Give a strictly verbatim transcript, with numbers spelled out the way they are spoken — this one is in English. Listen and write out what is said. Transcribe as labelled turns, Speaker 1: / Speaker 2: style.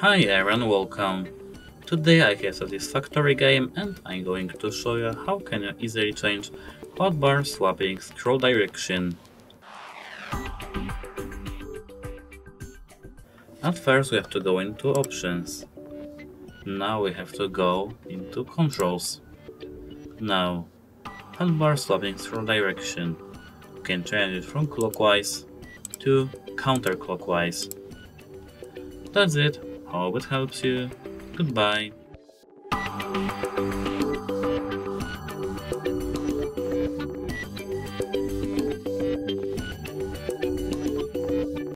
Speaker 1: Hi everyone, welcome. Today I have a Satisfactory game and I'm going to show you how can you easily change hotbar swapping scroll direction. At first we have to go into options. Now we have to go into controls. Now, hotbar swapping scroll direction. You can change it from clockwise to counterclockwise. That's it. Hope it helps you. Goodbye.